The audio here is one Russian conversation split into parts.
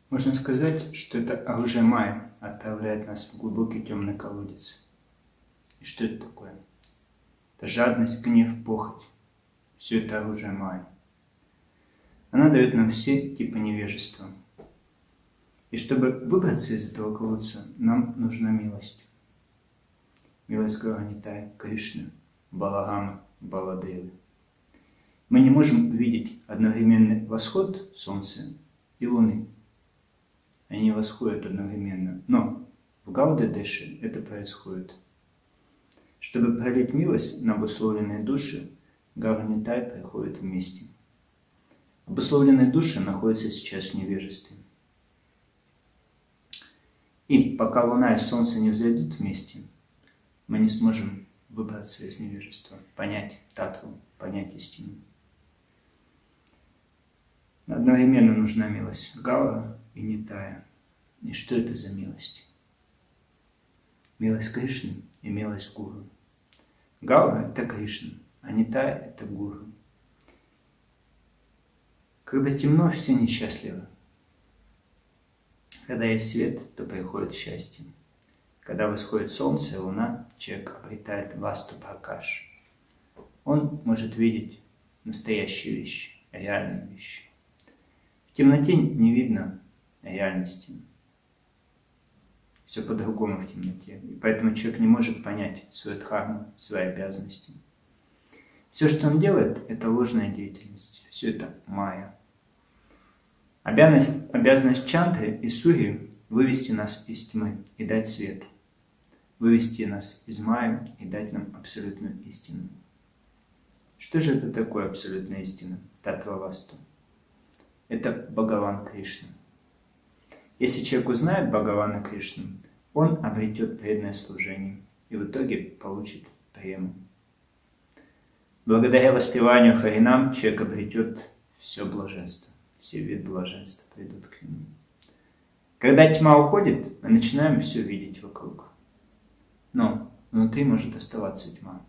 Можно сказать, что это оружие Майя отправляет нас в глубокий темный колодец. И что это такое? Это жадность, гнев, похоть. Все это оружие Майя. Она дает нам все типы невежества. И чтобы выбраться из этого колодца, нам нужна милость. Милость Гаура-Нитая, Кришны, Балагамы, Баладевы. Мы не можем увидеть одновременный восход Солнца и Луны. Они восходят одновременно. Но в Гауда-Деше это происходит. Чтобы пролить милость на обусловленные души, Гаура-Нитай приходит вместе. Обусловленные души находятся сейчас в невежестве. И пока Луна и Солнце не взойдут вместе, мы не сможем выбраться из невежества, понять татву, понять истину. Одновременно нужна милость Гаура и Нитая. И что это за милость? Милость Кришны и милость Гуру. Гаура – это Кришна, а Нитая – это Гуру. Когда темно, все несчастливы. Когда есть свет, то приходит счастье. Когда восходит солнце и луна, человек обретает васту пракаш. Он может видеть настоящие вещи, реальные вещи. В темноте не видно реальности. Все по-другому в темноте. И поэтому человек не может понять свою дхарму, свои обязанности. Все, что он делает, это ложная деятельность. Все это майя. Обязанность чанты и сури – вывести нас из тьмы и дать свет. Вывести нас из майя и дать нам абсолютную истину. Что же это такое абсолютная истина? Татвавасту. Это Бхагаван Кришна. Если человек узнает Бхагавана Кришну, он обретет преданное служение и в итоге получит прему. Благодаря воспеванию Харинам человек обретет все блаженство, все виды блаженства придут к нему. Когда тьма уходит, мы начинаем все видеть вокруг. Но внутри может оставаться тьма.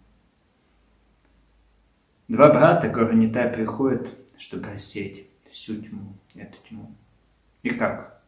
Два брата Гаура-Нитай приходят, чтобы рассеять всю тьму, эту тьму. И как?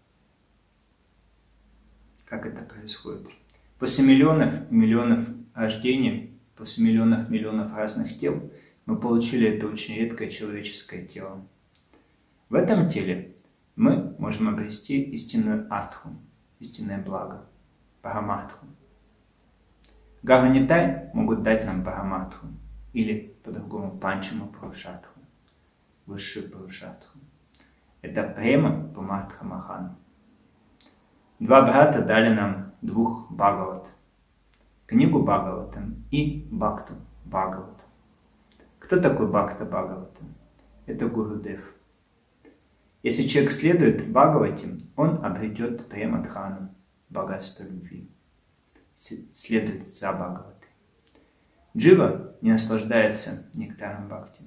Как это происходит? После миллионов и миллионов рождений, после миллионов разных тел, мы получили это очень редкое человеческое тело. В этом теле мы можем обрести истинную артху, истинное благо, парамартху. Гаура-Нитай могут дать нам парамартху, или по-другому панчаму пурушартху, высшую пурушартху. Это према пумартха махан. Два брата дали нам двух Бхагават, книгу Бхагаватам и Бхакту Бхагават. Кто такой Бхакта Бхагавата? Это Гурудев. Если человек следует Бхагавате, он обретет премадхану, богатство любви. Следует за Бхагаватой. Джива не наслаждается нектаром бхакти.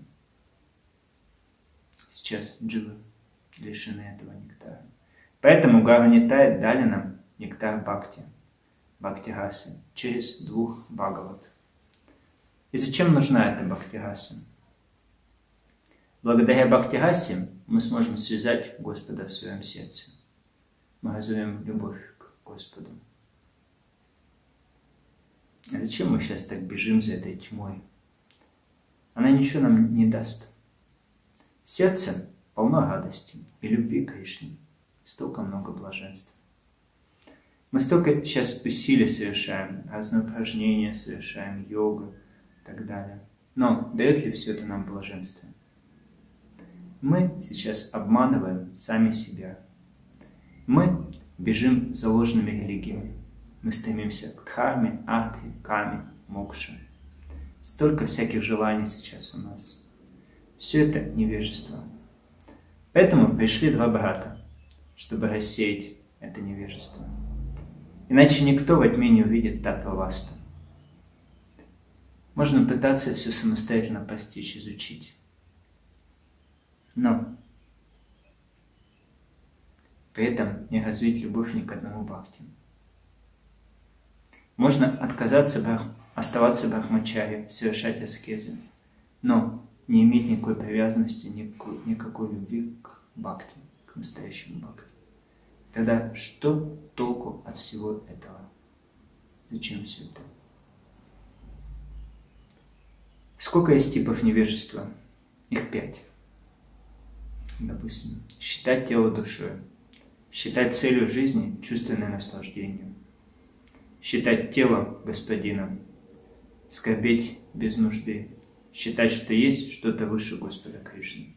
Сейчас дживы лишены этого нектара. Поэтому Гаура-Нитай дали нам нектар бхакти, бхакти-расы, через двух Бхагават. И зачем нужна эта бхакти-раса? Благодаря бхакти-расе мы сможем связать Господа в своем сердце. Мы развиваем любовь к Господу. А зачем мы сейчас так бежим за этой тьмой? Она ничего нам не даст. Сердце полно радости и любви к Кришне. Столько много блаженства. Мы столько сейчас усилий совершаем, разные упражнения совершаем, йогу и так далее. Но дает ли все это нам блаженство? Мы сейчас обманываем сами себя. Мы бежим за ложными религиями. Мы стремимся к дхарме, арти, каме, мокше. Столько всяких желаний сейчас у нас. Все это невежество. Поэтому пришли два брата, чтобы рассеять это невежество. Иначе никто во тьме не увидит татвавасту. Можно пытаться все самостоятельно постичь, изучить. Но при этом не развить любовь ни к одному бхакти. Можно отказаться, оставаться брахмачари, совершать аскезы, но не иметь никакой привязанности, никакой любви к бхакти, к настоящему бхакти. Тогда что толку от всего этого? Зачем все это? Сколько есть типов невежества? Их 5. Допустим, считать тело душой, считать целью жизни чувственное наслаждение, считать тело господином, скорбеть без нужды, считать, что есть что-то выше Господа Кришны.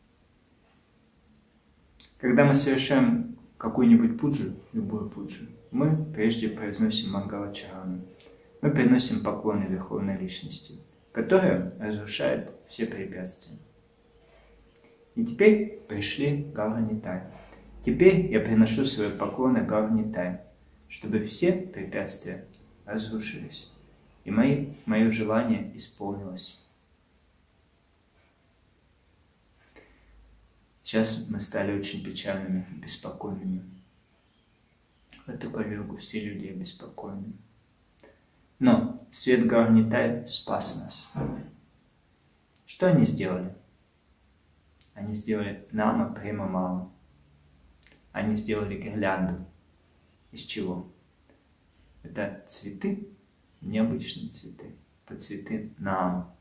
Когда мы совершаем какую-нибудь пуджу, любую пуджу, мы прежде произносим Мангала Чарану. Мы приносим поклоны Верховной Личности, которая разрушает все препятствия. И теперь пришли Гаурнитай. Теперь я приношу свои поклоны Гаурнитай, чтобы все препятствия разрушились, и мое желание исполнилось. Сейчас мы стали очень печальными, беспокойными. В эту калюгу все люди обеспокоены. Но свет Гаурнитай спас нас. Что они сделали? Они сделали нама према мала. Они сделали гирлянду. Из чего? Это цветы, необычные цветы. Это цветы нама.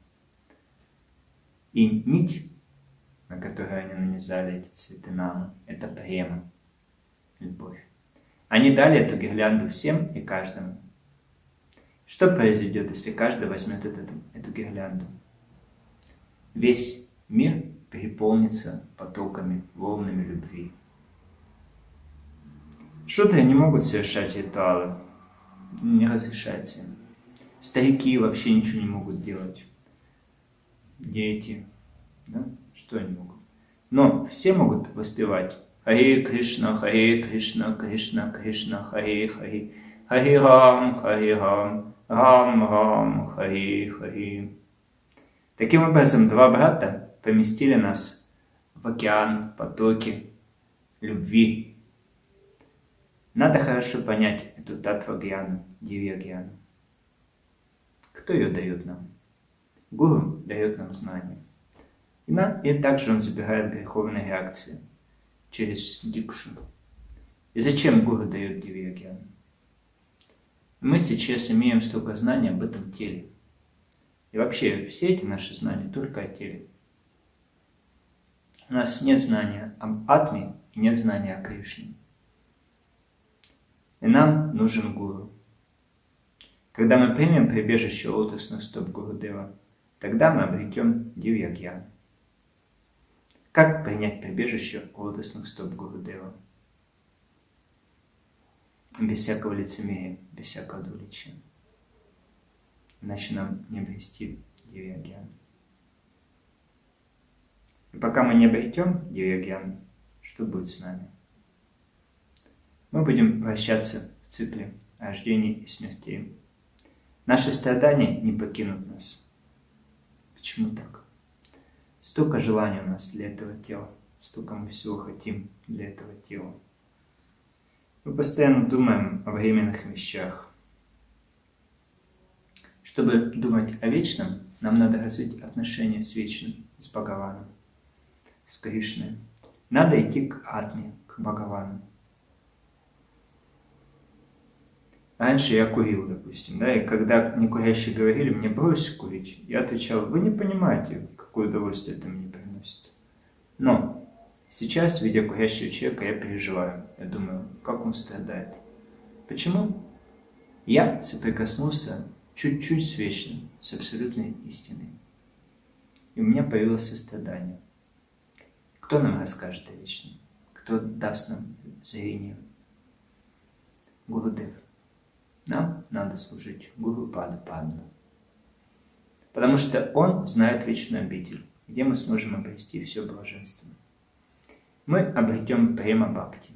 И нить, на которую они нанизали эти цветы нама, это према, любовь. Они дали эту гирлянду всем и каждому. Что произойдет, если каждый возьмет эту гирлянду? Весь мир переполнится потоками, волнами любви. Шудры не могут совершать ритуалы, не разрешается им. Старики вообще ничего не могут делать. Дети, да? Что они могут? Но все могут воспевать Харе Кришна, Кришна, Кришна, Харе Харе, Харе Рам, Рам, Рам, Харе Харе. Таким образом, два брата поместили нас в океан, в потоки любви. Надо хорошо понять эту татва-гьяну, дивья-гьяну. Кто ее дает нам? Гуру дает нам знания. И также он забирает греховные реакции через дикшу. И зачем Гуру дает дивья-гьяну? Мы сейчас имеем столько знаний об этом теле. И вообще, все эти наши знания только о теле. У нас нет знания об Атме и нет знания о Кришне. И нам нужен Гуру. Когда мы примем прибежище лотосных стоп Гурудева, тогда мы обретем дивья-гьяну. Как принять прибежище лотосных стоп Гурудева? Без всякого лицемерия, без всякого двуличия. Иначе нам не обрести дивья-гьяну. И пока мы не обретем дивья-гьяну, что будет с нами? Мы будем вращаться в цикле рождений и смертей. Наши страдания не покинут нас. Почему так? Столько желаний у нас для этого тела, столько мы всего хотим для этого тела. Мы постоянно думаем о временных вещах. Чтобы думать о вечном, нам надо развить отношения с вечным, с Бхагаваном, с Кришной. Надо идти к Атме, к Бхагавану. Раньше я курил, допустим, да, и когда некурящие говорили, мне брось курить, я отвечал, вы не понимаете, какое удовольствие это мне приносит. Но сейчас, видя курящего человека, я переживаю. Я думаю, как он страдает. Почему? Я соприкоснулся чуть-чуть с вечным, с абсолютной истиной. И у меня появилось сострадание. Кто нам расскажет о вечном? Кто даст нам зрение? Гурудев. Нам надо служить Гуру Падма. Потому что он знает вечную обитель, где мы сможем обрести все блаженство. Мы обретем према бхакти.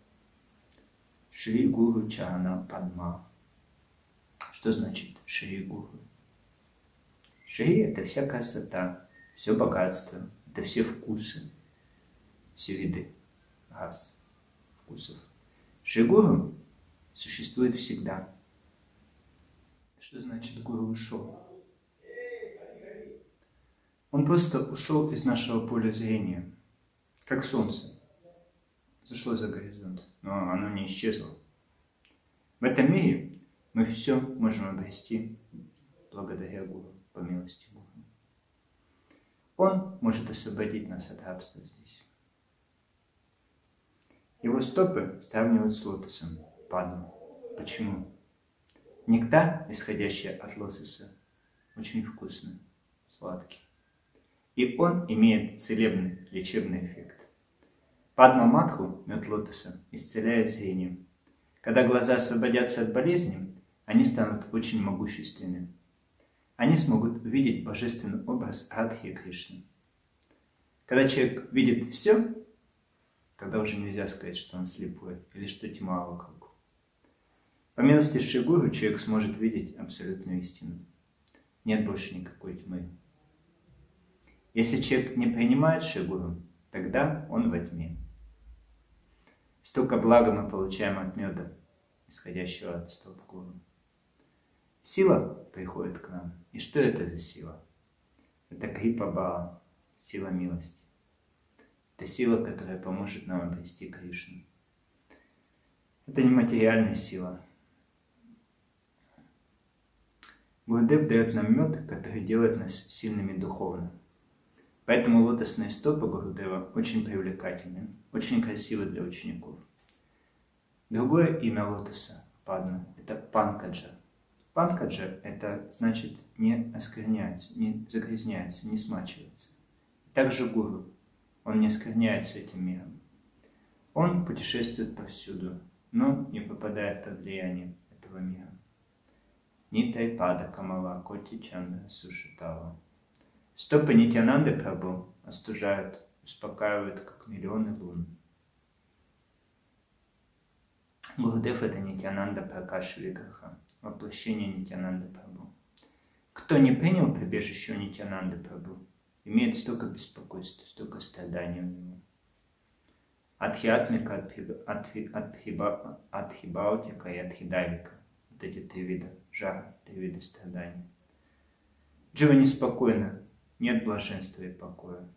Шри Гуру Чарана Падма. Что значит Шри Гуру? Шри — это вся красота, все богатство, это все вкусы, все виды рас, вкусов. Шри Гуру существует всегда. Что значит Гуру ушел? Он просто ушел из нашего поля зрения, как солнце. зашло за горизонт, но оно не исчезло. В этом мире мы все можем обрести благодаря Гуру, по милости Гуру. Он может освободить нас от рабства здесь. Его стопы сравнивают с лотосом Падма. Почему? Нектар, исходящий от лотоса, очень вкусный, сладкий. И он имеет целебный, лечебный эффект. Падма Матху, мед лотоса, исцеляет зрение. Когда глаза освободятся от болезни, они станут очень могущественны. Они смогут увидеть божественный образ Радхи и Кришны. Когда человек видит все, тогда уже нельзя сказать, что он слепой или что тьма вокруг. По милости Шри Гуру человек сможет видеть абсолютную истину. Нет больше никакой тьмы. Если человек не принимает Шри Гуру, тогда он во тьме. Столько блага мы получаем от меда, исходящего от стоп Гуру. Сила приходит к нам. И что это за сила? Это Крипа Бала, сила милости. Это сила, которая поможет нам обрести Кришну. Это не материальная сила. Гурудев дает нам мед, который делает нас сильными духовно. Поэтому лотосные стопы Гурудева очень привлекательны, очень красивы для учеников. Другое имя лотоса, Падма, это Панкаджа. Панкаджа – это значит не оскверняется, не загрязняется, не смачивается. Также Гуру, он не оскверняется этим миром. Он путешествует повсюду, но не попадает под влияние этого мира. Нитай Пада Камала Коти Чандра Сушитава. Стопы Нитьянанды Прабху остужают, успокаивают, как миллионы лун. Гурудев – это Нитьянанда Пракаш Виграха, воплощение Нитьянанды Прабху. Кто не принял прибежище у Нитьянанды Прабху, имеет столько беспокойства, столько страданий у него. Адхиатмика, Адхибаутика и Адхидавика. Вот эти три вида жара, три вида страданий. Джива неспокойна, нет блаженства и покоя.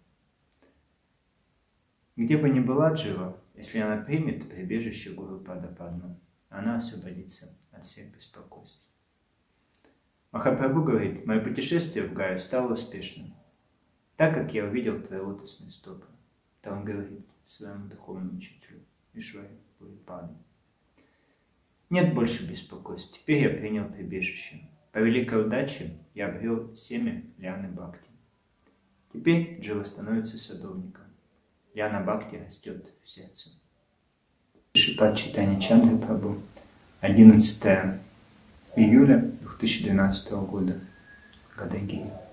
Где бы ни была Джива, если она примет прибежище Гуру Пада Падма, она освободится от всех беспокойств. Махапрабху говорит: мое путешествие в Гаю стало успешным, так как я увидел твои лотосные стопы. Это он говорит своему духовному учителю Ишваре Пурипаду. Нет больше беспокойств, теперь я принял прибежище. По великой удаче я обрел семя Лианы Бхакти. Теперь Джива становится садовником. Лиана Бхакти растет в сердце. Шрипад Чайтанья Чандра Прабху, 11 июля 2012 года. Гадагия.